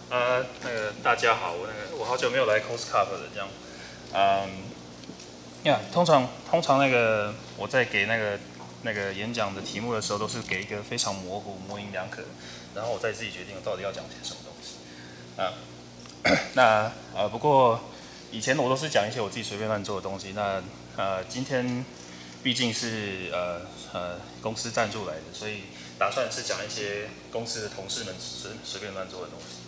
大家好，我好久没有来 COSCUP 了，这样，通常我在给那个演讲的题目的时候，都是给一个非常模糊、模棱两可，然后我再自己决定我到底要讲些什么东西。不过以前我都是讲一些我自己随便乱做的东西，今天毕竟是公司赞助来的，所以打算是讲一些公司的同事们随便乱做的东西。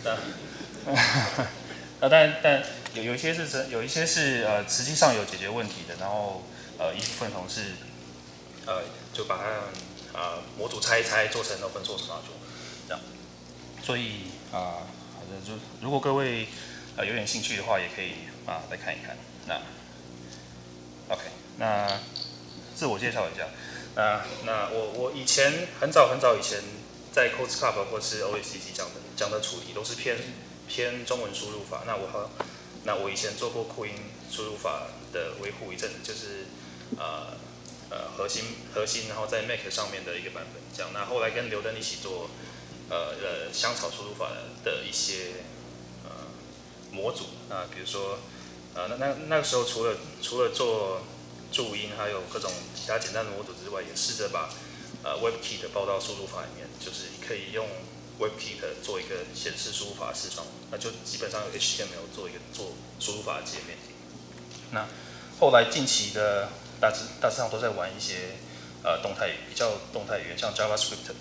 但有一些是实际上有解决问题的，然后一部分同事就把它模组拆一拆做成 open source module， 这样。所以如果各位有点兴趣的话，也可以来看一看。OK， 那自我介绍一下。我以前很早以前在 COSCUP 或是 OACC 讲的主题都是偏中文输入法。我以前做过酷音输入法的维护一阵子，就是核心，然后在 Mac 上面的一个版本这样。那后来跟刘登一起做香草输入法的一些模组。比如说那个时候除了做注音，还有各种其他简单的模组之外，也试着把WebKit 包到输入法里面，就是可以用 WebKit 做一个显示输入法的视窗，那就基本上有 HTML 做输入法的界面。那后来近期的大致上都在玩一些比较动态语言，像 JavaScript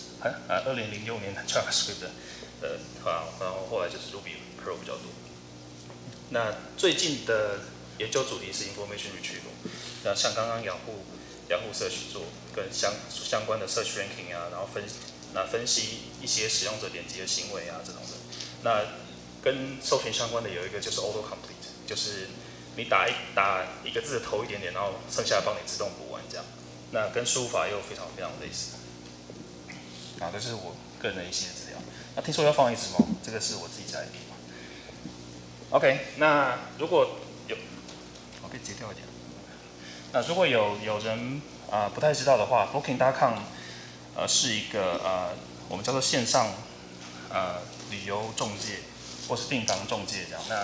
2006年的 JavaScript 然后后来就是 Ruby Pro 比较多。那最近的研究主题是 Information Retrieval， 那像刚刚雅虎Search 做跟相关的 Search Ranking 然后分析一些使用者点击的行为这种的。那跟搜寻相关的有一个就是 Auto Complete， 就是你打一个字的头一点点，然后剩下的帮你自动补完这样。那跟输入法又非常类似。这是我个人的一些资料。那听说要放一只猫，这个是我自己家的地方。OK， 那如果我可以截掉一点。那如果有人不太知道的话 ，Booking.com 是一个我们叫做线上旅游中介或是订房中介这样。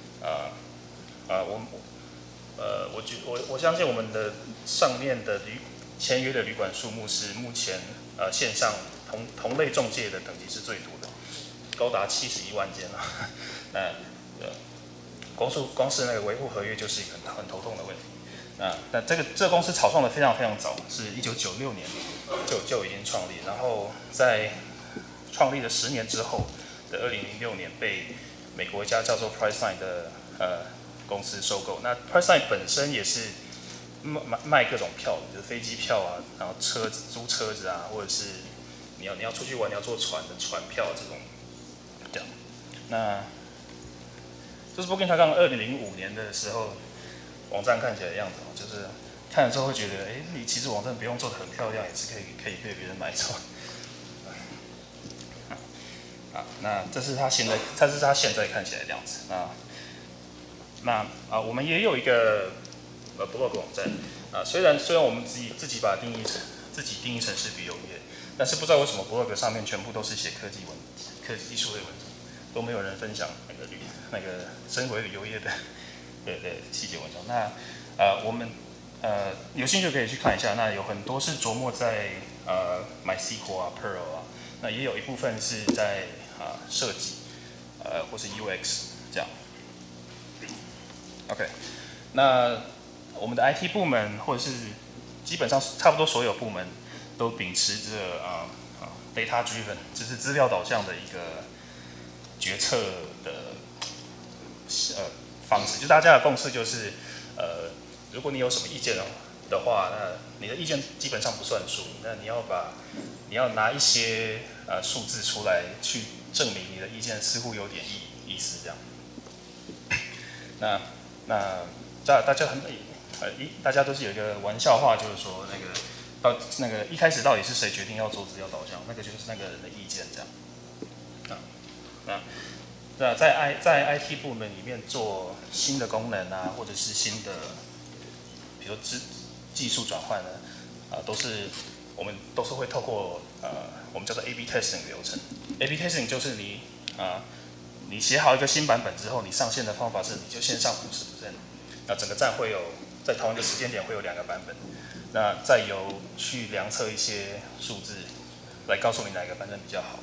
我相信我们的上面的签约的旅馆数目是目前线上同类中介的等级是最多的，高达71万间了。光是那个维护合约就是一个很头痛的问题。那这个公司草创的非常早，是1996年就已经创立，然后在创立了10年之后的2006年被美国一家叫做 Priceline 的公司收购。那 Priceline 本身也是卖各种票，就是飞机票然后租车子或者是你要出去玩，你要坐船的船票这种。这样，那这是 Booking.com 2005年的时候网站看起来的样子，就是看了之后会觉得，你其实网站不用做得很漂亮，也是可以被别人买走。那这是它现在看起来的样子。我们也有一个blog 网站。虽然我们自己把定义成是旅游业，但是不知道为什么 blog 上面全部都是写科技技术类文章，都没有人分享那个身为旅游业的细节文章。我们有兴趣可以去看一下。那有很多是琢磨在MySQL Perl那也有一部分是在设计或是 UX 这样。OK， 那我们的 IT 部门或者是基本上差不多所有部门都秉持着data driven， 就是资料导向的一个决策的方式。就大家的共识就是如果你有什么意见的话，那你的意见基本上不算数，那你要拿一些数字出来去证明你的意见似乎有点意思这样。大家都是有一个玩笑话，就是说那个一开始到底是谁决定要做资料导向，那个就是那个人的意见这样。在 IT 部门里面做新的功能或者是新的，比如说技术转换我们都是会透过我们叫做 A/B testing 流程。A/B testing 就是你你写好一个新版本之后，你上线的方法是你就先上50%，那整个站会有在同一个时间点会有2个版本，那再由去量测一些数字来告诉你哪个版本比较好。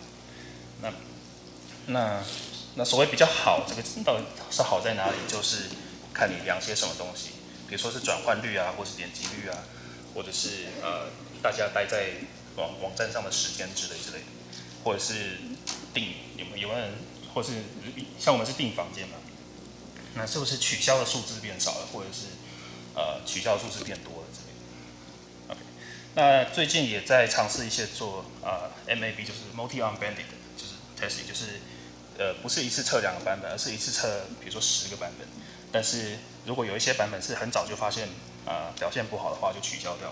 那所谓比较好，这个到底是好在哪里？就是看你量些什么东西，比如说是转换率啊，或是点击率啊，或者是大家待在网站上的时间之类的，或者是有没有人，或是像我们是订房间嘛，那是不是取消的数字变少了，或者是取消的数字变多了之类的 ？OK， 那最近也在尝试一些做MAB， 就是 multi-on-banded， 就是 testing， 就是不是一次测2个版本，而是一次测比如说10个版本。但是如果有一些版本是很早就发现表现不好的话，就取消掉。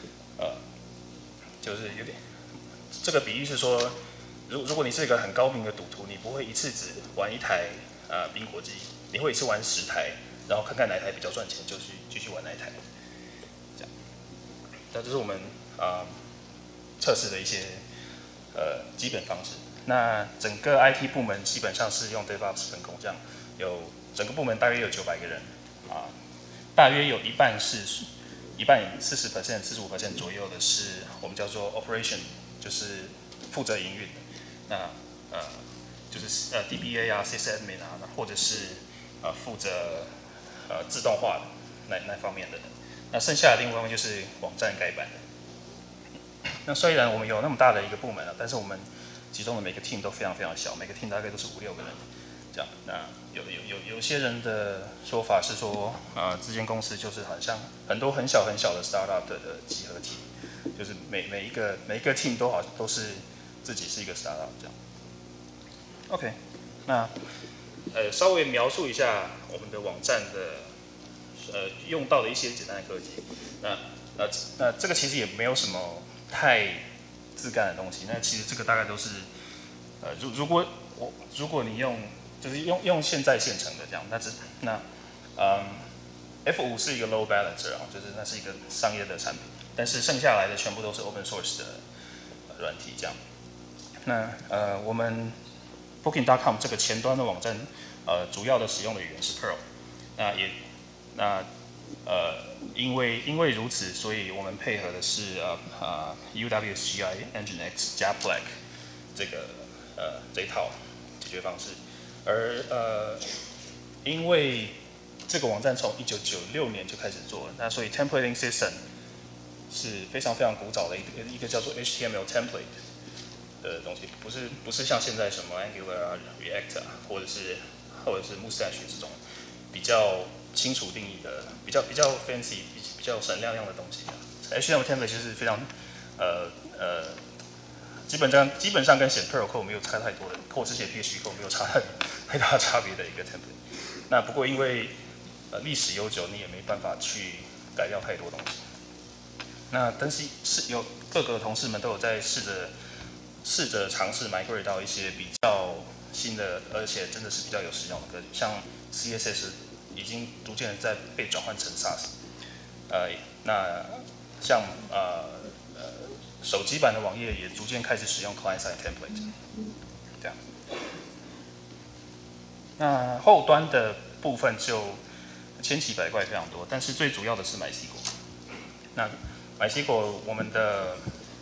就是有点这个比喻是说，如果你是一个很高明的赌徒，你不会一次只玩一台宾果机，你会一次玩10台，然后看看哪一台比较赚钱，就去继续玩那一台。这样，那这是我们测试的一些基本方式。那整个 IT 部门基本上是用 DevOps 分工，这样整个部门大约有900个人大约有一半40%、45% 左右的是我们叫做 Operation， 就是负责营运的。那就是DBA 啊、sysadmin 啊，或者是负责自动化的那方面的人。那剩下的另外一方面就是网站改版的。那虽然我们有那么大的一个部门但是我们其中的每个 team 都非常非常小，每个 team 大概都是5、6个人这样。那有些人的说法是说，这间公司就是好像很多很小很小的 startup 的集合体，就是每一个 team 都是自己是一个 startup 这样。OK， 那稍微描述一下我们的网站的用到的一些简单的科技。那这个其实也没有什么太自干的东西。那其实这个大概都是如果你就是用现在现成的这样，F5是一个 load balancer 就是那是一个商业的产品，但是剩下来的全部都是 open source 的软体这样。那我们 Booking.com 这个前端的网站主要的使用的语言是 Perl， 因为如此，所以我们配合的是UWSGI Nginx 加 Black 这一套解决方式。而因为这个网站从1996年就开始做了，那所以 templating system 是非常非常古早的一个叫做 HTML template 的东西，不是像现在什么 Angular 啊、React 啊，或者是 Mustache 这种比较清楚定义的、比较 fancy、比较闪亮亮的东西。HTML template 就是非常基本上跟写 Perl code 没有差太多的，或者是写 PHP code 没有太大差别的一个 template。那不过因为历史悠久，你也没办法去改掉太多东西。那但是有各个同事们都有在试着尝试 migrate 到一些比较新的，而且真的是比较有实用的科技，像 CSS 已经逐渐在被转换成 SaaS。那像手机版的网页也逐渐开始使用 client-side template， 这样。那后端的部分就千奇百怪非常多，但是最主要的是 MySQL。那 MySQL 我们的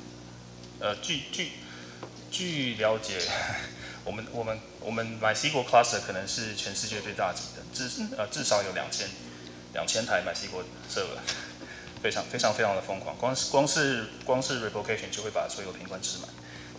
据了解，我们 MySQL cluster 可能是全世界最大级的，至少有2000台 MySQL server。非常的疯狂，光是 replication 就会把所有的频宽吃满。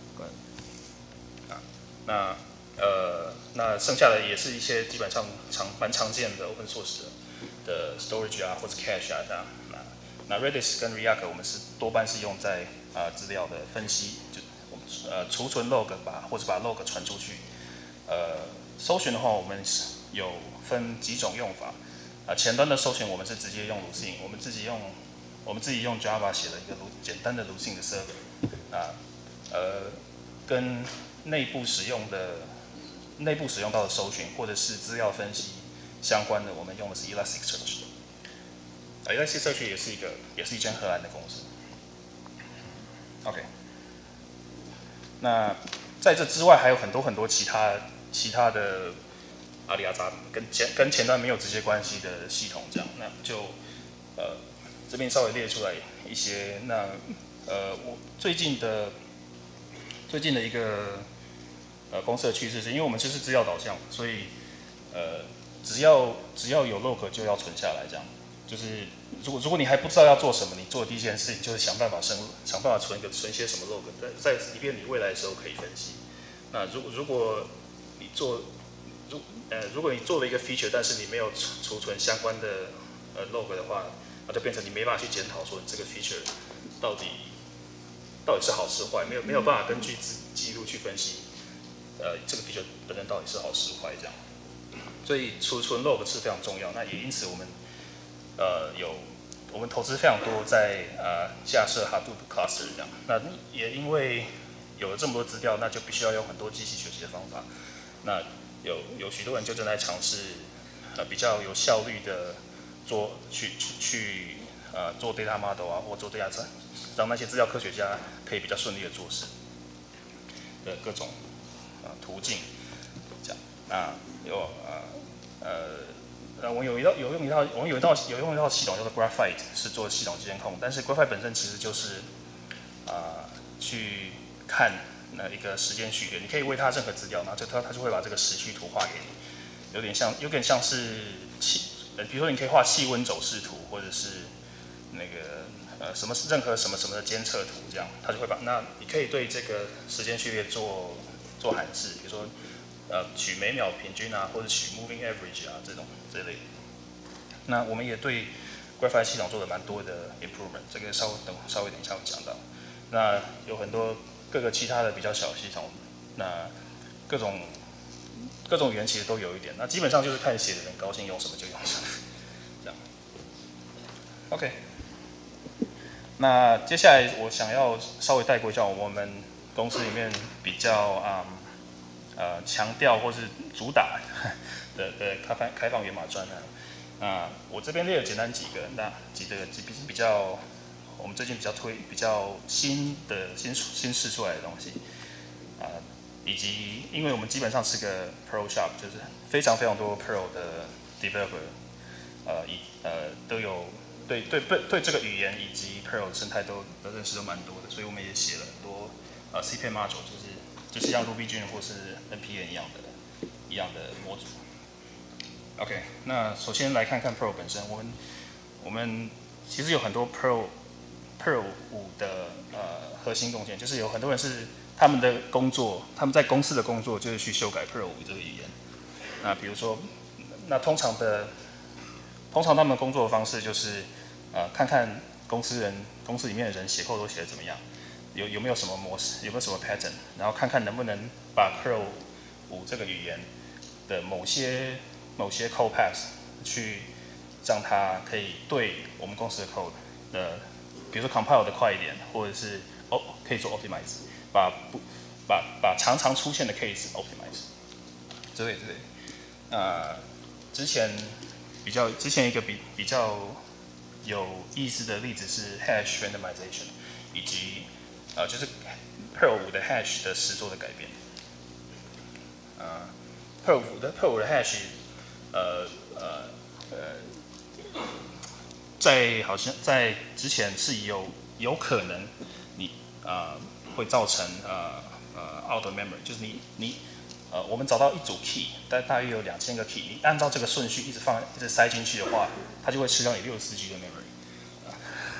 那剩下的也是一些基本上蛮常见的 open source 的 storage 啊，或者 cache 啊这样。那 Redis 跟 React 我们多半是用在资料的分析，就储存 log 或者把 log 传出去。搜寻的话，我们有分几种用法。前端的搜寻我们是直接用 Lucene， 我们自己用 Java 写了一个简单的 Lucene 的 server， 跟内部使用到的搜寻或者是资料分析相关的，我们用的是 Elasticsearch。Elasticsearch 也是一间荷兰的公司。OK， 那在这之外还有很多其他其他的阿里阿扎跟前端没有直接关系的系统这样，那就这边稍微列出来一些。那我最近的一个公司的趋势是，因为我们就是资料导向，所以只要有 log 就要存下来这样。就是如果你还不知道要做什么，你做的第一件事情就是想办法存些什么 log， 在以便你未来的时候可以分析。那如果你做了一个 feature， 但是你没有储存相关的log 的话，那就变成你没办法去检讨说这个 feature 到底是好是坏，没有办法根据记录去分析这个 feature 本身到底是好是坏这样。所以储存 log 是非常重要。那也因此我们我们投资非常多在架设 Hadoop cluster 这样。那也因为有了这么多资料，那就必须要用很多机器学习的方法。那有许多人就正在尝试比较有效率的做 data model 啊，或做 data， 让那些资料科学家可以比较顺利的做事的各种途径这样。那我有用一套系统叫做 Graphite， 是做系统监控，但是 Graphite 本身其实就是去看一个时间序列，你可以喂它任何资料，然后它就会把这个时序图画给你，有点像是比如说你可以画气温走势图，或者是那个任何什么的监测图这样，它就会那你可以对这个时间序列做函式，比如说取每秒平均啊，或者取 moving average 啊这类的。那我们也对 Graphite 系统做了蛮多的 improvement， 这个稍微等一下会讲到。那有很多各个其他的比较小的系统，那各种语言其实都有一点。那基本上就是看写的人高兴用什么就用什么，这样。OK， 那接下来我想要稍微带过一下我们公司里面比较强调或是主打的开放源码专案。那我这边列了简单几个，那比较我们最近比较新试出来的东西，以及因为我们基本上是个 Pro Shop， 就是非常多 Pro 的 developer， 都有对这个语言以及 Pro 生态都认识都蛮多的，所以我们也写了很多CPM module， 就是像 RubyGen 或是 NPM 一样的模组。OK， 那首先来看看 Pro 本身，我们其实有很多 Pro 5的核心贡献，就是有很多人是他们在公司的工作就是去修改 Pro 5这个语言。那比如说，那通常他们工作的方式就是看看公司里面的人写 code 都写得怎么样，有没有什么模式，有没有什么 pattern， 然后看看能不能把 Pro 5这个语言的某些 code path 去让它可以对我们公司的 code 比如说 compile 的快一点，或者是可以做 optimize， 把常出现的 case optimize 之类。之前一个比较有意思的例子是 hash randomization， 以及就是 Perl 5的 hash 的实作的改变。Perl 5的 hash， 好像在之前是有可能你会造成out of memory， 就是我们找到一组 key， 大约有2000个 key， 你按照这个顺序一直塞进去的话，它就会吃掉你64G 的 memory。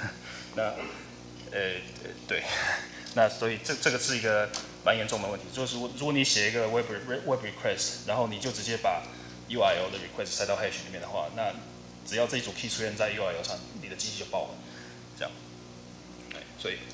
对，那所以这个是一个蛮严重的问题。就是如果你写一个 web request， 然后你就直接把 URL 的 request 塞到 hash 里面的话，那只要这一组 key 出现在 URL 上，你的机器就爆了。这样，所以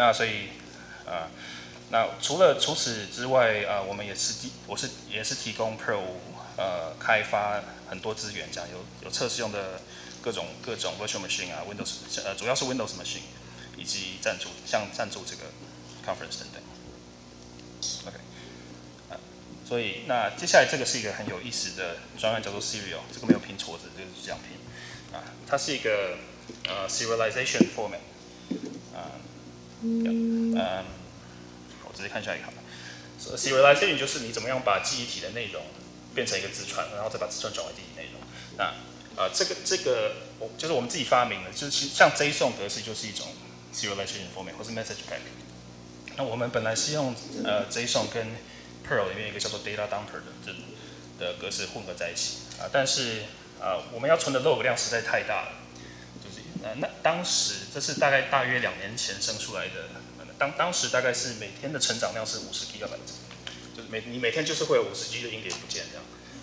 那除此之外，我们也是提供 Pro 开发很多资源，这样有测试用的各种 virtual machine 啊 ，Windows 主要是 Windows machine， 以及赞助这个 conference 等等。OK， 所以那接下来这个是一个很有意思的专案，叫做 Serial， 这个没有拼错字，就是这样拼。它是一个serialization format，我直接看下一个好了。 serialization 就是你怎么样把记忆体的内容变成一个字串，然后再把字串转为记忆内容。那这个就是我们自己发明的，就是像 JSON 格式就是一种 serialization format 或是 message pack。那我们本来是用JSON 跟 Perl 里面一个叫做 data dumper 的格式混合在一起但是我们要存的 log 量实在太大了，就是那当时这是大约2年前生出来的，当时大概是每天的成长量是50 GB， 就是你每天就是会有50 G 的硬碟不见这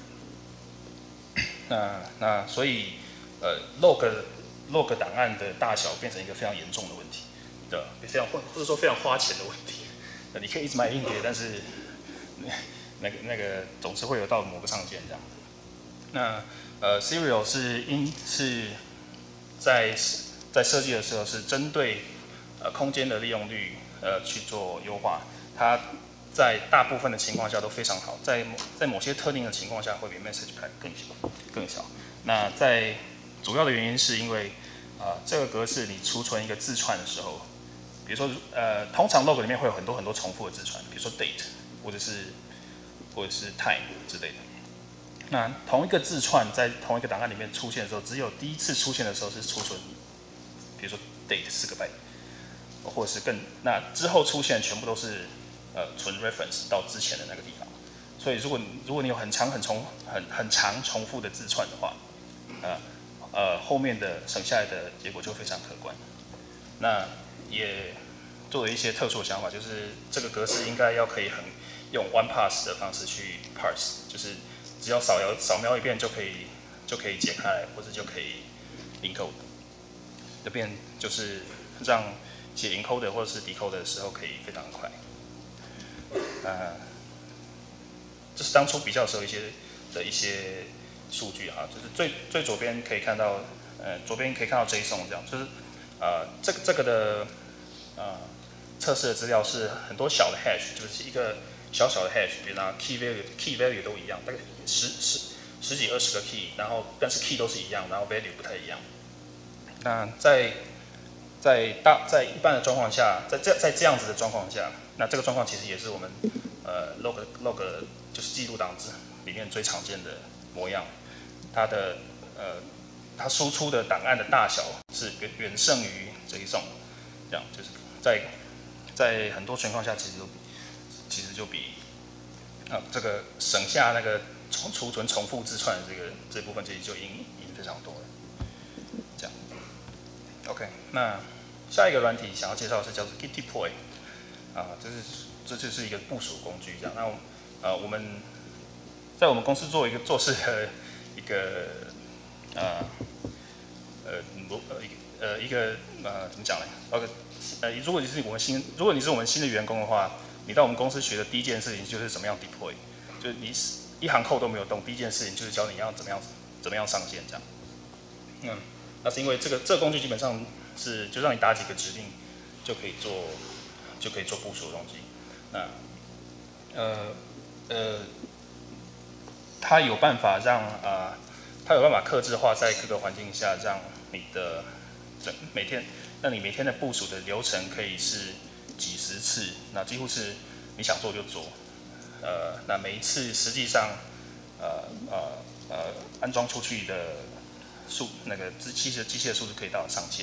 样。那所以log 档案的大小变成一个非常严重的问题，对，或者说非常花钱的问题。你可以一直买硬碟，但是那个总是会有到某个上限这样。那Serial 是在设计的时候是针对空间的利用率去做优化，它在大部分的情况下都非常好，在某些特定的情况下会比 Message Pack 更小。那主要的原因是因为这个格式你储存一个字串的时候，比如说通常 log 里面会有很多重复的字串，比如说 date 或者是 time 之类的。那同一个字串在同一个档案里面出现的时候，只有第一次出现的时候是储存，比如说 date 4个 byte， 或者是那之后出现全部都是存 reference 到之前的那个地方。所以如果你有很长重复的字串的话，后面的省下来的结果就非常可观。那也做了一些特殊的想法，就是这个格式应该要可以用 one pass 的方式去 parse， 就是只要扫描一遍就可以解开来，或者就可以 encode， 这边就是让写 encode 或者是 decode 的时候可以非常快。这是当初比较的时候一些数据哈，就是最左边可以看到左边可以看到 JSON 这样，就是这个的测试的资料是很多小的 hash， 就是一个小的 hash， 比如拿 key value 都一样，大概十几20个 key， 然后但是 key 都是一样，然后 value 不太一样。那在一般的状况下，在这样子的状况下，那这个状况其实也是我们log 就是记录档里面最常见的模样。它输出的档案的大小是远胜于JSON，这样就是在很多情况下其实就比这个省下那个储存重复字串的这部分其实就赢非常多了。这样 ，OK， 那下一个软体想要介绍的是叫做 Git Deploy， 这就是一个部署工具这样。那我们在我们公司做事的一个怎么讲呢？如果你是我们新的员工的话，你到我们公司学的第一件事情就是怎么样 deploy， 就是你一行code都没有动，第一件事情就是教你要怎么样上线这样。那是因为这个工具基本上是就让你打几个指令就可以做部署的东西。那它有办法客制化在各个环境下，让你的每天的部署的流程可以是几十次，那几乎是你想做就做。那每一次实际上安装出去的那个机械的数字可以到上千。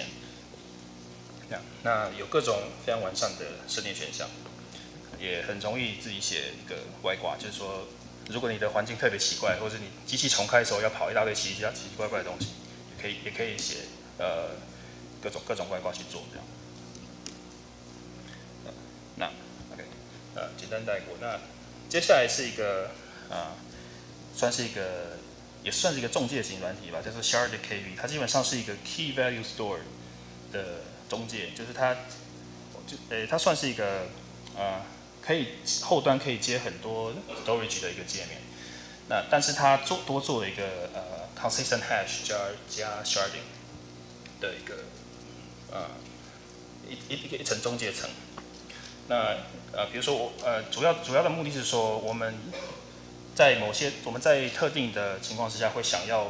那有各种非常完善的设定选项，也很容易自己写一个外挂，就是说，如果你的环境特别奇怪，或者你机器重开的时候要跑一大堆奇奇怪怪的东西，也可以写各种外挂去做这样。那 OK， 简单带过。那接下来是一个也算是一个中介型软体吧，叫做 ShardKV， 它基本上是一个 Key Value Store 的中介，就是它算是一个后端可以接很多 storage 的一个界面。那但是它多做了一个consistent hash 加 sharding 的一层中介层。那比如说主要的目的是说，我们在特定的情况之下会想要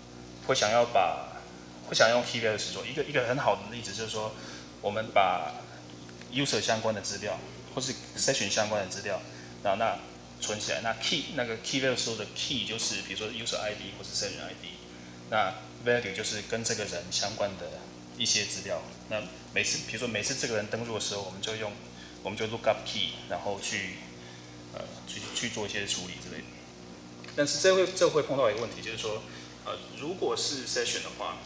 用 key value 去做一个很好的例子，就是说我们把 user 相关的资料或是 session 相关的资料那存起来。那 key 那个 key value 时候的 key 就是比如说 user ID 或是 session ID， 那 value 就是跟这个人相关的一些资料。那比如说每次这个人登录的时候，我们就 look up key， 然后去做一些处理之类的。但是这会碰到一个问题，就是说，如果是 session 的话，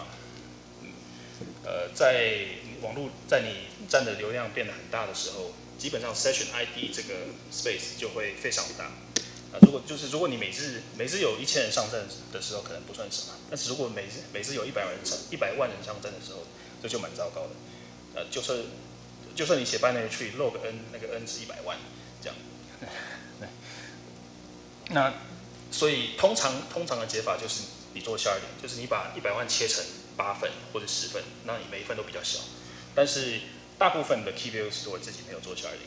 在网络在你占的流量变得很大的时候，基本上 session ID 这个 space 就会非常大。如果你每日有1000人上阵的时候，可能不算什么，但是如果每日有100万人上阵的时候，这就蛮糟糕的。就算你写 binary tree log n 那个 n 是100万这样。那所以通常的解法就是你做 sharding， 就是你把100万切成8份或者10份，那你每一份都比较小。但是大部分的 key value store 自己没有做 sharding，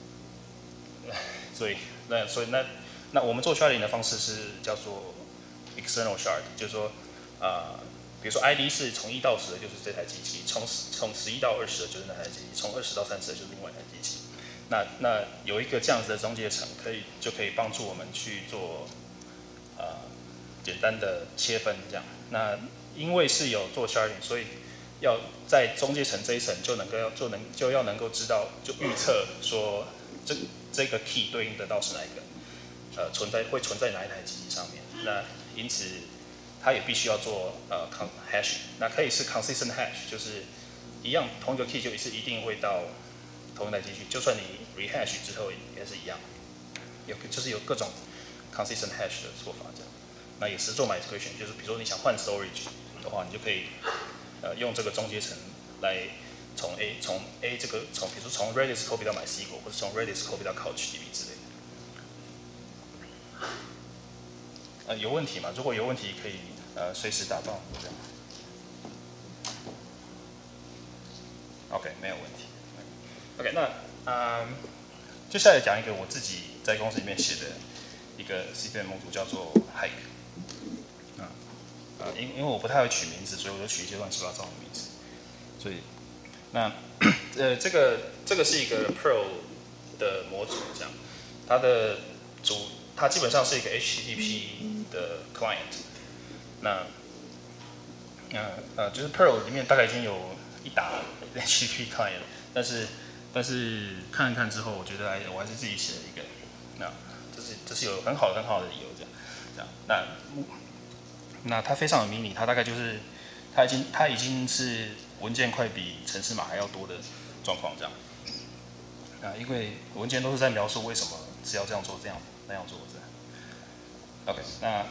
所以那我们做 sharding 的方式是叫做 external shard， 就是说比如说 ID 是从1到10的就是这台机器，从11到20的就是那台机器，从20到30的就是另外一台机器。那有一个这样子的中介层，就可以帮助我们去做简单的切分这样。那因为是有做 sharding， 所以要在中介层这一层就要能够知道，就预测说这个 key 对应得到是哪一个会存在哪一台机器上面。那因此它也必须要做hash， 那可以是 consistent hash， 就是一样同一个 key 就是一定会到同一台机器，就算你 rehash 之后也是一样，就是有各种 consistent hash 的做法这样。那也是做 migration， 就是比如说你想换 storage 的话，你就可以用这个中间层来从 A 这个比如说从 Redis copy 到 MySQL， 或者从 Redis copy 到 CouchDB 之类的。有问题吗？如果有问题可以随时打断这样。OK， 没有问题。OK， 那接下来讲一个我自己在公司里面写的一个 CPM 模组，叫做 Hike。因为我不太会取名字，所以我就取一些乱七八糟的名字。所以，那这个是一个 Perl 的模组，这样，它基本上是一个 HTTP 的 client。那就是 Perl 里面大概已经有一打 HTTP client， 但是看一看之后，我觉得我还是自己写了一个。那这是有很好的理由这样。那它非常的迷你，它大概就是它已经是文件快比程式码还要多的状况这样。因为文件都是在描述为什么是要这样做那样做这样。OK， 那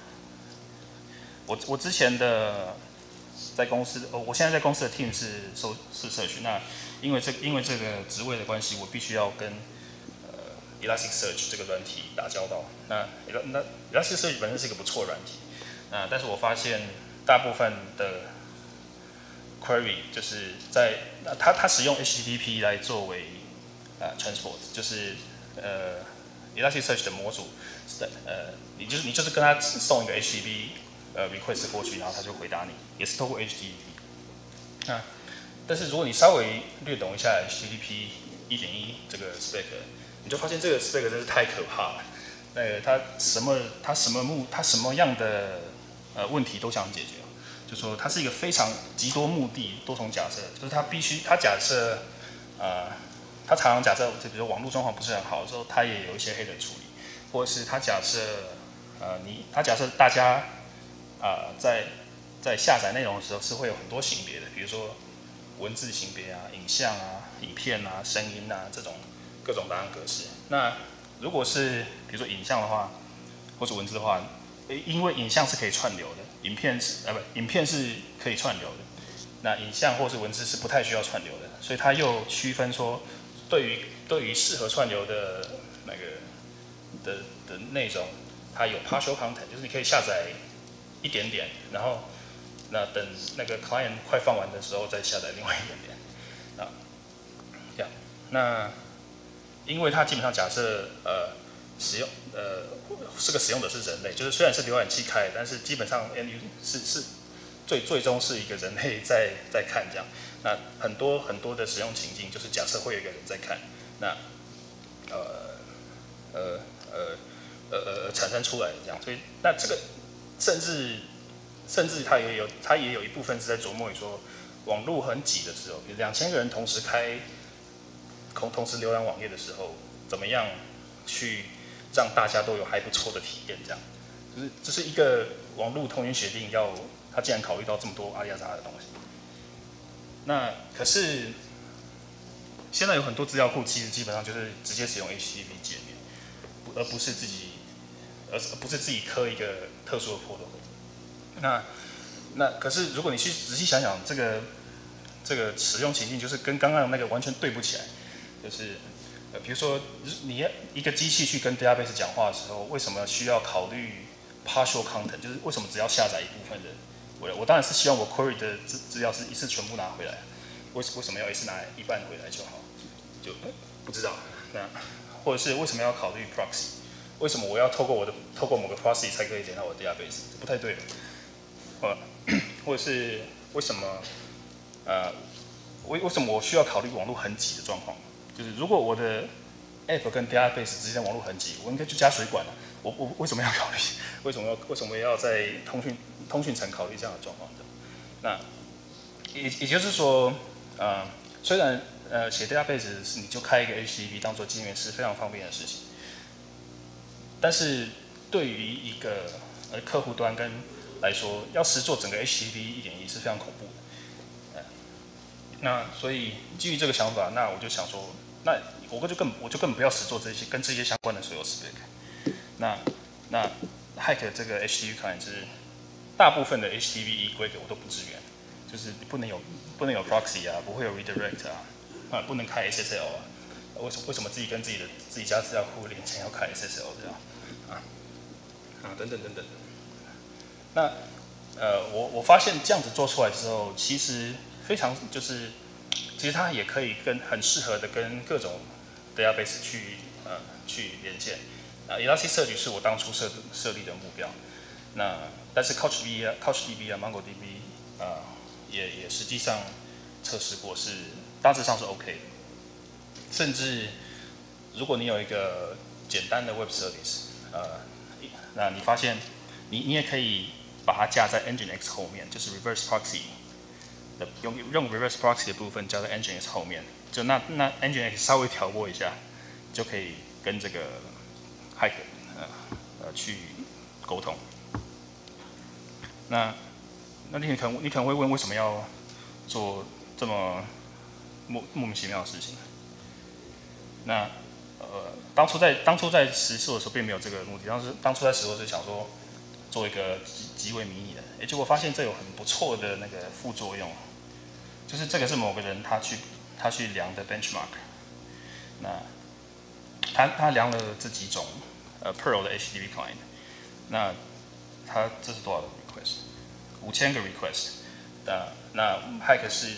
我之前的在公司我现在在公司的 team 是社区。那因为这个职位的关系，我必须要跟Elasticsearch 这个软体打交道。那 Elasticsearch 本身是一个不错的软体。但是我发现大部分的 query 就是它使用 HTTP 来作为transport， 就是Elasticsearch 的模组，你就是跟它送一个 HTTP request 过去，然后它就回答你，也是透过 HTTP。但是如果你稍微略懂一下 HTTP 1.1这个 spec， 你就发现这个 spec 真是太可怕了。它什么样的问题都想解决，就说它是一个非常极多目的多重假设，就是它假设它常常假设，就比如说网络状况不是很好的时候，它也有一些黑的处理，或者是它假设大家在下载内容的时候是会有很多型别的，比如说文字型别啊、影像啊、影片啊、声音啊这种各种答案格式。那如果是比如说影像的话，或是文字的话，因为影像是可以串流的，影片是可以串流的，那影像或是文字是不太需要串流的，所以它又区分说，对于适合串流的那个的内容，它有 partial content， 就是你可以下载一点点，然后等那个 client 快放完的时候再下载另外一点点。那因为它基本上假设是个使用者是人类，就是虽然是浏览器开，但是基本上 是最终是一个人类在看这样。那很多的使用情境就是假设会有一个人在看， 产生出来的这样。所以那这个甚至它也有一部分是在琢磨说，网络很挤的时候，比如2000个人同时浏览网页的时候，怎么样去让大家都有还不错的体验这样。就是这是一个网络通讯协定它竟然考虑到这么多阿里阿扎的东西。那可是现在有很多资料库，其实基本上就是直接使用 HTTP 界面，而不是自己刻一个特殊的 protocol。那可是如果你去仔细想想，这个使用情境就是跟刚刚那个完全对不起来，就是比如说你一个机器去跟 database 讲话的时候，为什么需要考虑 partial content？ 就是为什么只要下载一部分的？我当然是希望我 query 的资料是一次全部拿回来，为什么要一次拿一半回来就好？就不知道。那或者是为什么要考虑 proxy？ 为什么我要透过某个 proxy 才可以连到我的 database？ 这不太对了。或者是为什么为什么我需要考虑网络很挤的状况？就是如果我的 app 跟 database 之间网络很挤，我应该就加水管了。我为什么要考虑？为什么要在通讯层考虑这样的状况？那也就是说，虽然写 database 你就开一个 HTTP 当做界面是非常方便的事情，但是对于一个客户端来说，要实做整个 HTTP 1.1是非常恐怖的。那所以基于这个想法，那我就想说，那我就更不要实做跟这些相关的所有 spec。那 Hike 这个 HTTP client 是大部分的 HTTP 规格我都不支援，就是不能有 proxy 啊，不会有 redirect 啊，不能开 SSL 啊。为什么自己跟自己家资料库连线要开 SSL 这样等等。那我发现这样子做出来之后，其实非常其实它也可以很适合的跟各种 database 去连线。Elasticsearch 是我当初设立的目标。但是 CouchDB 啊 MongoDB 也实际上测试过，是大致上是 OK 的。甚至如果你有一个简单的 Web Service，那你发现你也可以把它加在 Nginx 后面，就是 Reverse Proxy 的用 Reverse Proxy 的部分加在 Nginx 后面，就那 Nginx 稍微调拨一下，就可以跟这个 Hike 去沟通。那你可能会问，为什么要做这么莫名其妙的事情？那当初在实做的时候并没有这个目的，当初在实做是想说做一个极为迷你的，结果发现这有很不错的那个副作用，就是这个是某个人他去量的 benchmark， 那他量了这几种Perl 的 HTTP client， 那这是多少的 request？5000个 request， 那 Hike 是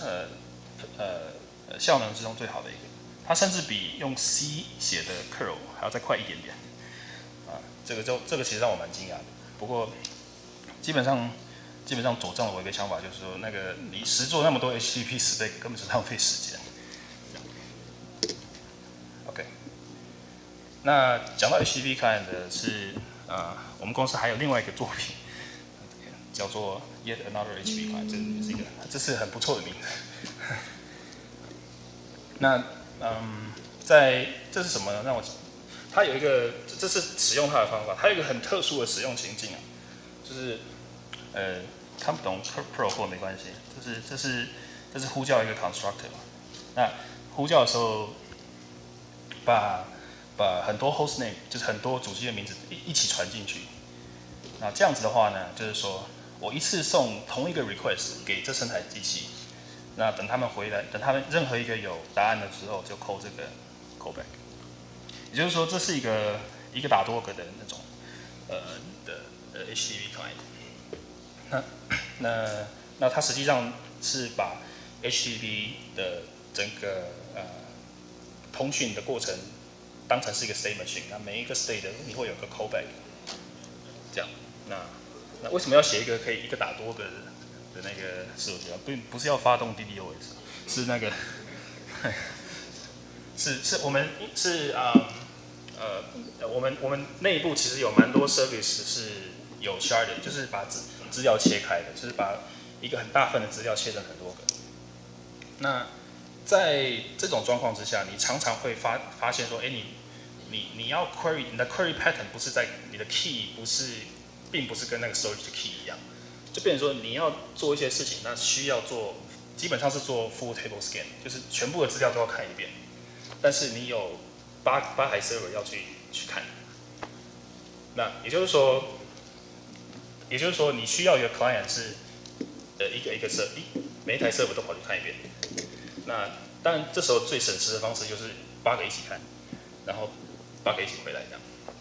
效能之中最好的一个，它甚至比用 C 写的 curl 还要再快一点点，这个其实让我蛮惊讶的。不过基本上佐证了我一个想法，就是说那个你实做那么多 HTTP spec 根本是浪费时间。OK， 那讲到 HTTP client 的是我们公司还有另外一个作品，叫做 Yet Another HTTP client， 这是很不错的名字。那这是什么呢？它有一个，这是使用它的方法，它有一个很特殊的使用情境就是看不懂 Perl 或没关系，这是呼叫一个 constructor 嘛。那呼叫的时候，把很多 host name 就是很多主机的名字一起传进去。那这样子的话呢，就是说我一次送同一个 request 给这3台机器。那等他们回来，等他们任何一个有答案的时候，就扣这个 callback。也就是说，这是一个打多个的那种HTTP client。那它实际上是把 HTTP 的整个通讯的过程当成是一个 state machine， 那每一个 state 你会有个 callback， 这样。那为什么要写一个可以一个打多个的那个设计不是要发动 DDoS， 是那个是我们是我们内部其实有蛮多 service 是有 sharded， 就是把资料切开的，就是把一个很大份的资料切成很多个。那在这种状况之下，你常常会发现说，你要 query 你的 query pattern 不是在你的 key 并不是跟那个 storage 的 key 一样，就变成说你要做一些事情，那需要基本上是做 full table scan， 就是全部的资料都要看一遍，但是你有八台 server 要去看，那也就是说你需要一个 client 是一个 server， 每一台 server 都跑去看一遍。那当然这时候最省时的方式就是8个一起看，然后8个一起回来这样，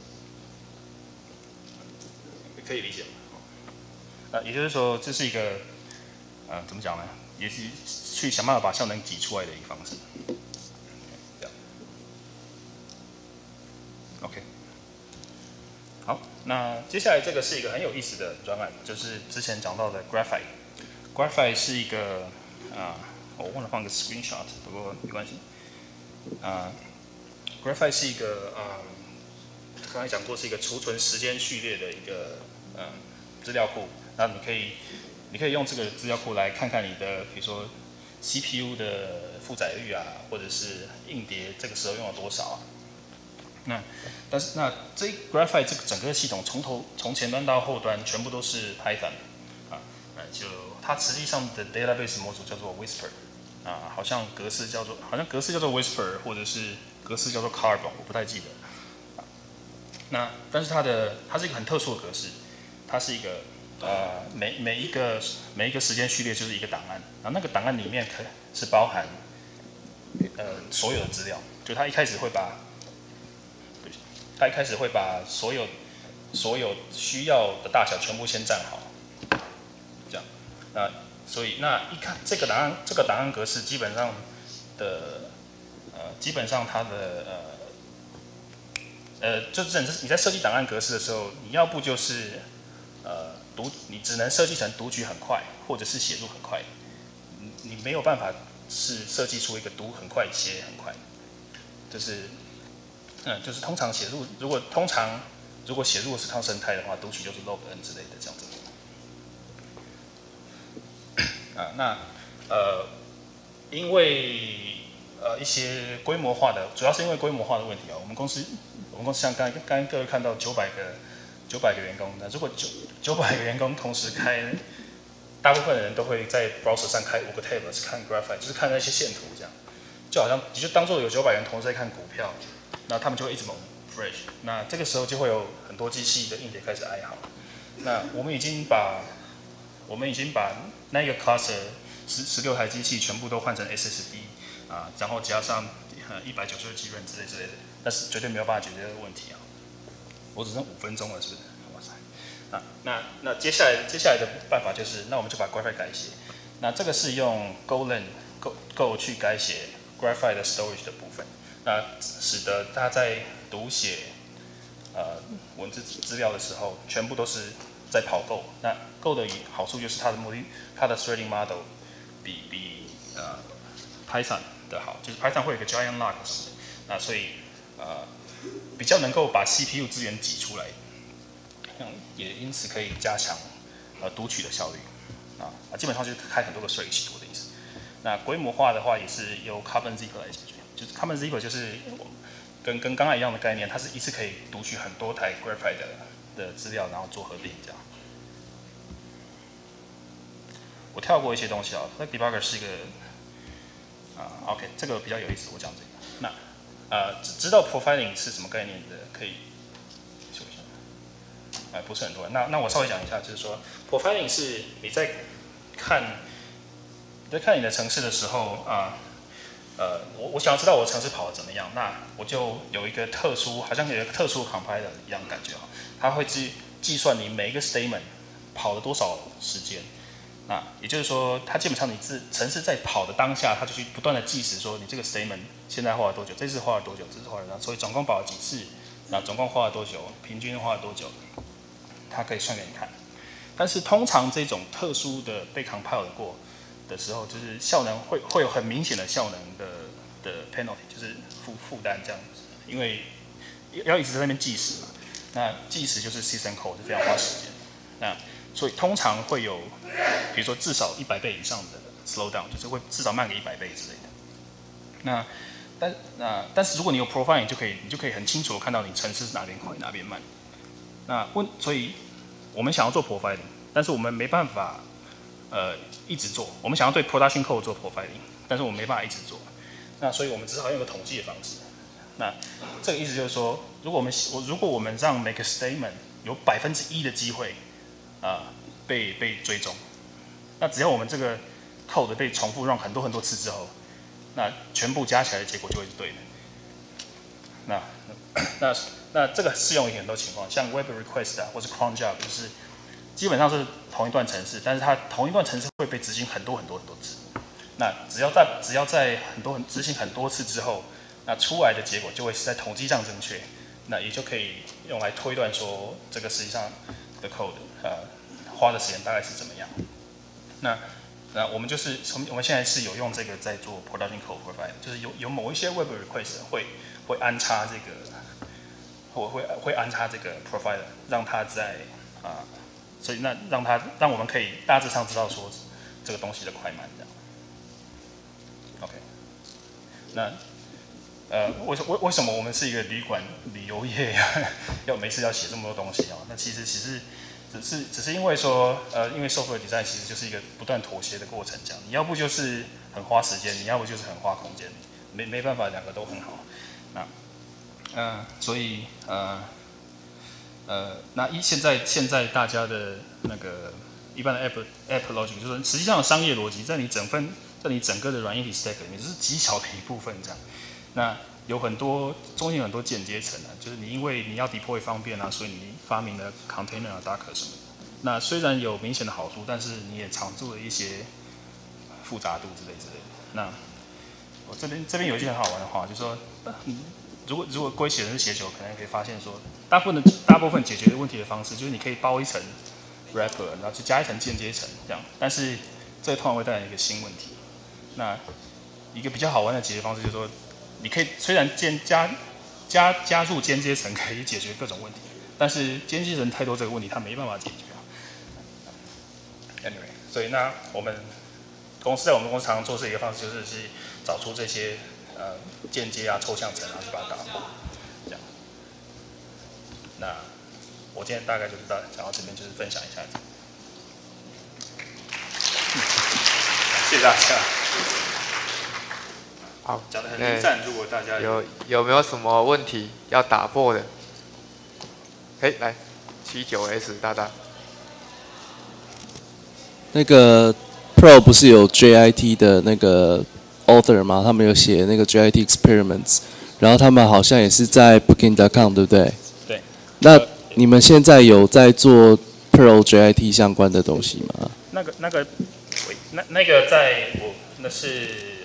可以理解吗？那也就是说这是一个怎么讲呢？也是去想办法把效能挤出来的一个方式。OK， 好，那接下来这个是一个很有意思的专案，就是之前讲到的 Graphite。Graphite 是一个我忘了放个 screenshot， 不过没关系。Graphite 是一个刚才讲过是一个储存时间序列的一个资料库，那你可以用这个资料库来看看你的，比如说 CPU 的负载率啊，或者是硬碟这个时候用了多少啊。但是这 Graphite 这个整个系统从前端到后端全部都是 Python 就它实际上的 database 模组叫做 Whisper 好像格式叫做 Whisper 或者是格式叫做 Carbon， 我不太记得。但是它是一个很特殊的格式，它是一个每一个时间序列就是一个档案，然后那个档案里面是包含所有的资料，就它一开始会把所有需要的大小全部先占好，这样。所以一看这个档案格式基本上它的就是你在设计档案格式的时候，你要不就是你只能设计成读取很快，或者是写入很快，你没有办法是设计出一个读很快写很快，就是通常写入如果写入的是抗生态的话，读取就是 log n 之类的这样子。因为一些规模化的，主要是因为规模化的问题我们公司像刚各位看到900个员工，那如果900个员工同时开，大部分的人都会在 browser 上开5个 tab 是看 Graphite， 就是看那些线图这样，就好像你就当做有900人同时在看股票，那他们就会一直猛 refresh， 那这个时候就会有很多机器的硬碟开始哀嚎。那我们已经把那个 cluster 16台机器全部都换成 SSD 然后加上192G RAM 之类的，但是绝对没有办法解决这个问题我只剩5分钟了，是不是？哇塞！那接下来的办法就是，那我们就把 Graphite 改写。那这个是用 Go 去改写 Graphite 的 storage 的部分，那使得它在读写文字资料的时候，全部都是在跑 Go。那 Go 的好处就是它的 threading model 比Python 的好，就是 Python 会有一个 giant log 什么的，那所以比较能够把 CPU 资源挤出来，也因此可以加强读取的效率基本上就是开很多个 thread 一起读的意思。那规模化的话也是由 Carbon Zipper 来解决，就是 Carbon Zipper 就是跟刚才一样的概念，它是一次可以读取很多台 Graphite 的资料，然后做合并这样。我跳过一些东西那 debugger 是一个OK， 这个比较有意思，我讲这个。那知道 profiling 是什么概念的，可以说一下。不是很多人。那我稍微讲一下，就是说 profiling 是你在看你的程式的时候我想要知道我的程式跑得怎么样，那我就有一个好像有一个特殊 compiler 一样的感觉它会计算你每一个 statement 跑了多少时间。那也就是说，它基本上你程式在跑的当下，它就去不断的计时，说你这个 statement 现在花了多久，这次花了多久，这次花了多久，所以总共跑了几次，那总共花了多久，平均花了多久，它可以算给你看。但是通常这种特殊的被 compile 过的时候，就是效能会有很明显的效能的 penalty， 就是负担这样子，因为要一直在那边计时嘛。那计时就是 system call 是非常花时间。那所以通常会有，比如说至少100倍以上的 slow down， 就是会至少慢个100倍之类的。但是如果你有 profiling， 你就可以很清楚的看到你程式是哪边快哪边慢。所以我们想要做 profiling， 但是我们没办法一直做。我们想要对 production code 做 profiling， 但是我们没办法一直做。那所以我们只好用个统计的方式。那这个意思就是说，如果我们让每个 statement 有1%的机会被追踪，那只要我们这个 code 被重复 run 很多次之后，那全部加起来的结果就会是对的。那这个适用于很多情况，像 web request 或是 cron job， 就是基本上是同一段程式，但是它同一段程式会被执行很多次。那只要在执行很多次之后，那出来的结果就会是在统计上正确，那也就可以用来推断说这个实际上的 code 花的时间大概是怎么样。那我们现在是有用这个在做 production code profiling， 就是有某一些 web request 会安插这个会安插这个 profiler， 让它在所以让我们可以大致上知道说这个东西的快慢这样。OK， 那为什么我们是一个旅游业要每次要写这么多东西啊？那其实只是因为说因为 software design 其实就是一个不断妥协的过程，这样你要不就是很花时间，你要不就是很花空间，没办法两个都很好。所以现在大家的那个一般的 app logic， 就是说实际上的商业逻辑在你整个的软硬体 stack 里面，只是极小的一部分这样。那有中间有很多间接层就是因为你要 deploy 方便所以你发明了 container Docker 什么的。那虽然有明显的好处，但是你也藏住了一些复杂度之类的。那我这边有一句很好玩的话，就是说，如果归写成是写球，可能可以发现说，大部分解决问题的方式，就是你可以包一层 wrapper， 然后去加一层间接层这样。但是这通常会带来一个新问题。那一个比较好玩的解决方式就是说，你可以虽然加入间接层可以解决各种问题，但是间接层太多这个问题它没办法解决。Anyway， 所以那我们公司常常做这一个方式，就是找出这些间接抽象层去把它打破，这样。那我今天大概就是讲到这边，就是分享一下。谢谢大家。 好， 讲得很零散，如果大家有没有什么问题要打破的？来79S 大大。 那个 Pro 不是有 JIT 的那个 author 吗？他们有写那个 JIT experiments， 然后他们好像也是在 Booking.com， 对不对？ 对。 那你们现在有在做 Pro JIT 相关的东西吗？ 那个那是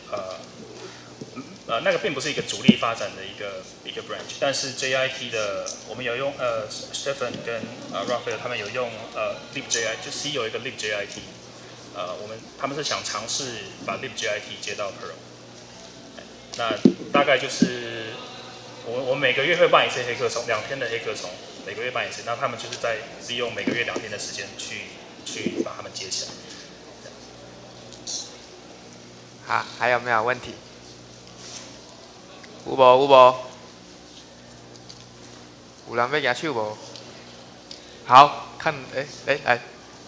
那个并不是一个主力发展的一个 branch， 但是 JIT 的我们有用Stephen 跟Raphael 他们有用libJIT， 就 C 有一个 libJIT， 他们是想尝试把 libJIT 接到 Pro， 那大概就是我每个月会办一次黑客松，2天的黑客松，每个月办一次，那他们就是利用每个月2天的时间去把它们接起来。 好，还有没有问题？有无？有人要举手无？好看，来。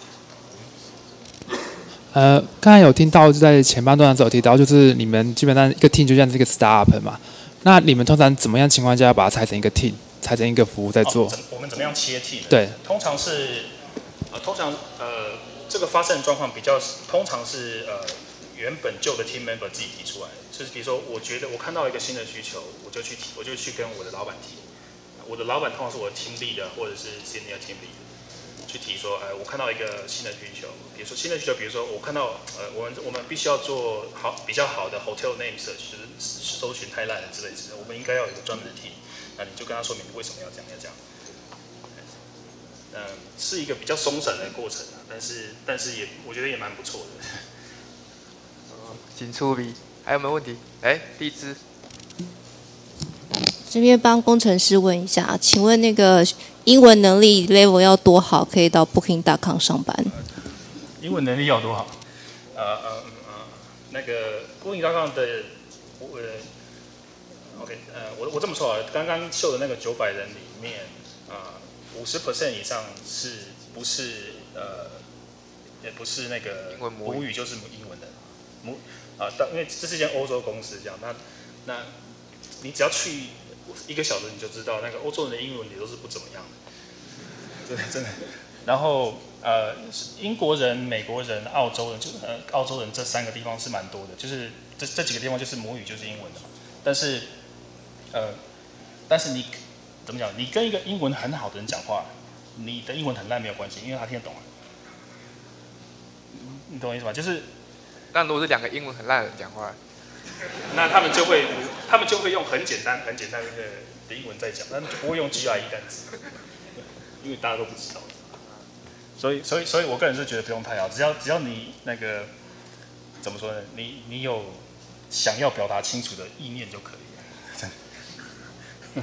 刚才有听到，就在前半段的时候有提到，就是你们基本上一个 team 就像是一个 startup 嘛。那你们通常怎么样情况下把它拆成一个 team， 拆成一个服务在做？ 我们怎么样切 team？ 对， 通常这个发生的状况通常是原本旧的 team member 自己提出来的，就是比如说我觉得我看到一个新的需求，我就去跟我的老板提，我的老板通常是我的 team lead 或者是 senior team lead。去提说，我看到一个新的需求，比如说我看到，我们必须要做比较好的 hotel name search， 就是搜寻太烂了之类的，我们应该要有一个专门的 team， 那你就跟他说明为什么要这样。是一个比较松散的过程但是我觉得也蛮不错的。 真趣味，还有没有问题？荔枝。 这边帮工程师问一下，请问那个英文能力 level 要多好，可以到 Booking.com 上班？ 英文能力要多好？那个 Booking.com 的OK， 我这么说啊，刚刚秀的那个900人里面，50% 以上不是也不是那个母语就是英文的因为这是一间欧洲公司这样，那你只要去1个小时你就知道，那个欧洲人的英文也都是不怎么样的，真的。然后英国人、美国人、澳洲人，澳洲人这3个地方是蛮多的，就是这几个地方就是母语就是英文的，但是你怎么讲？你跟一个英文很好的人讲话，你的英文很烂没有关系，因为他听得懂啊。你懂我意思吗？就是， 那如果是2个英文很烂的人讲话， 那他们就会用很简单的英文在讲，他们就不会用 GRE 单词，因为大家都不知道。所以我个人是觉得不用太好，只要你那个怎么说呢？你有想要表达清楚的意念就可以了，真的。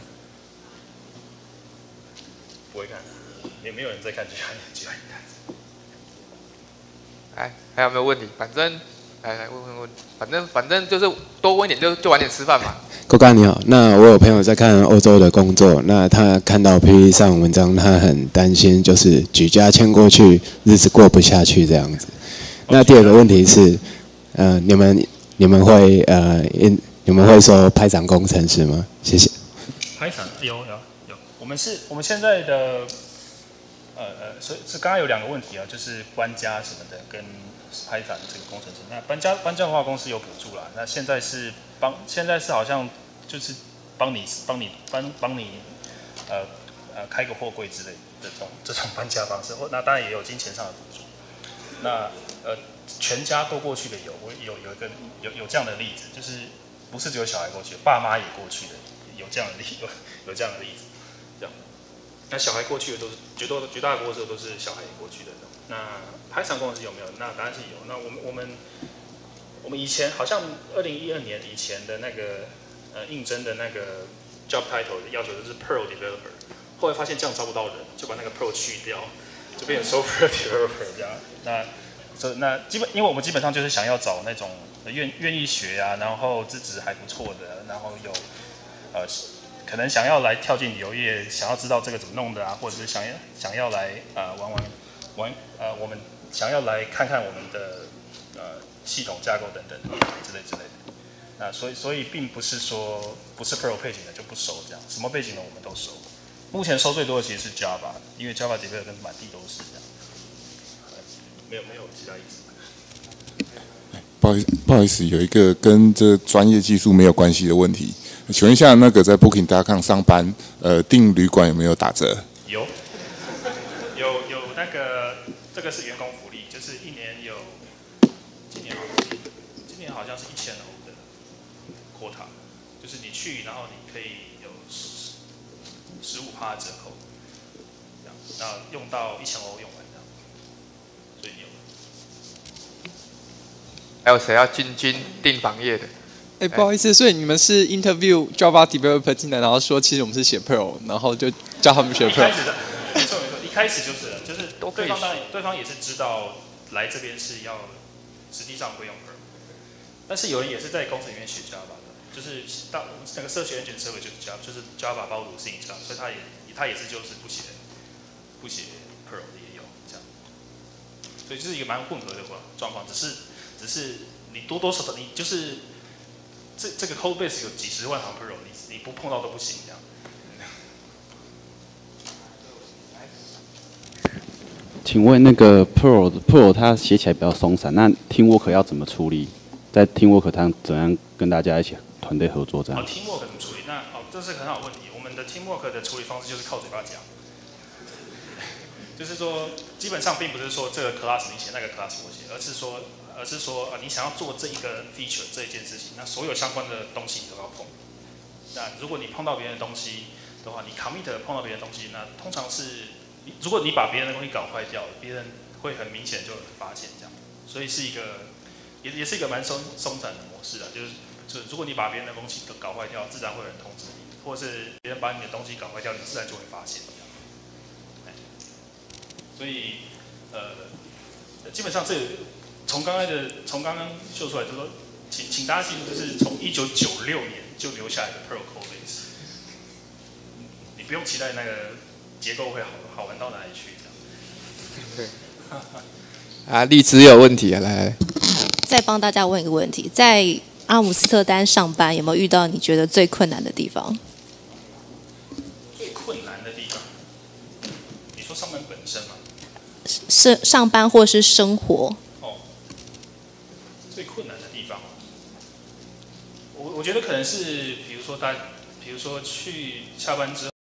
不会看，也没有人在看 GRE 单词。 哎，还有没有问题？反正来问，反正就是多问一点，就晚点吃饭嘛。 郭哥你好，那我有朋友在看欧洲的工作，那他看到 PPT 上文章，他很担心，就是举家迁过去，日子过不下去这样子。那第2个问题是，你们会说拍掌工程师吗？谢谢。 拍掌有，我们现在的所以是刚刚有2个问题啊，就是搬家什么的跟拍掌这个工程师。那搬家的话，公司有补助啦。那现在是好像就是帮你开个货柜之类的这种搬家方式，那当然也有金钱上的补助。那全家都过去的有这样的例子，就是不是只有小孩过去，爸妈也过去的，有这样的例子，这样。那小孩过去的都是绝大多数都是小孩过去的。那拍掌工程师有没有？那答案是有。那我们以前好像2012年以前的那个应征的那个 job title 的要求就是 Perl developer， 后来发现这样招不到人，就把那个 Perl 去掉，就变成 software developer 这样。那因为我们基本上就是想要找那种愿意学啊，然后资质还不错的，然后有可能想要来跳进旅游业，想要知道这个怎么弄的啊，或者是想要来玩我们想要来看看我们的系统架构等等之类的。那所以并不是说不是 Perl 背景的就不收这样，什么背景的我们都收。目前收最多的其实是 Java， 因为 Java developer 满地都是这样。没有其他意思。 不好意思，有一个跟这专业技术没有关系的问题，请问一下，那个在 Booking.com 上班，订旅馆有没有打折？ 有那个这个是员工福利，就是一年有今年好像是1000欧的 quota， 就是你去，然后你可以有15%折扣，这样，那用到1000欧用完这样，所以有。 还有谁要进军订房业的？ 不好意思，所以你们是 interview Java developer 进来，然后说其实我们是写 Perl， 然后就教他们学 Perl。 没错，一开始就是对方也是知道来这边是要实际上会用 Perl， 但是有人也是在工程里面学 Java 的，就是到那个社学安全社会就是 Java 包读是 Java， 所以他也是就是不写 Perl 的也有这样，所以就是一个蛮混合的状况，只是你多少你就是这个 code base 有几十万行 Perl， 你不碰到都不行这样。 请问那个 Perl 它写起来比较松散，那 Teamwork 要怎么处理？在 Teamwork 它怎样跟大家一起团队合作这样 ？Teamwork 怎么处理？这是个很好的问题。我们的 Teamwork 的处理方式就是靠嘴巴讲，就是说基本上并不是说这个 class 你写那个 class 我写，而是说你想要做这一个 feature 这一件事情，那所有相关的东西你都要碰。那如果你碰到别人的东西的话，你 commit 碰到别人的东西，那通常是如果你把别人的东西搞坏掉了，别人会很明显就发现这样，所以是一个也是一个蛮松散的模式啊，就是就是如果你把别人的东西搞坏掉，自然会有人通知你，或者是别人把你的东西搞坏掉，你自然就会发现。所以基本上这从刚刚秀出来，就是说，请大家记住，这是从1996年就留下来的 Perl Codebase。你不用期待那个结构会好玩到哪里去。 对。啊，荔枝有问题啊，来。 再帮大家问一个问题，在阿姆斯特丹上班有没有遇到你觉得最困难的地方？ 最困难的地方，你说上班本身吗？ 是上班或是生活？ 哦，最困难的地方，我觉得可能是，比如说去下班之后。